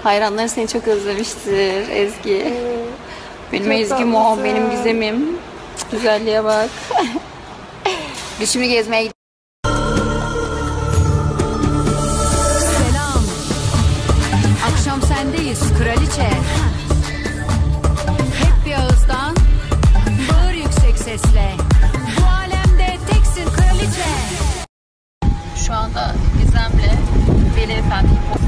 Hayranların seni çok özlemiştir Ezgi. Benim Çok Ezgi'm o, tatlısın. benim Gizem'im. Güzelliğe bak. Biz şimdi gezmeye gidiyoruz. Selam. Akşam sendeyiz kraliçe. Hep bir ağızdan bağır yüksek sesle. Bu alemde teksin kraliçe. Şu anda Gizem'le Veli Efendi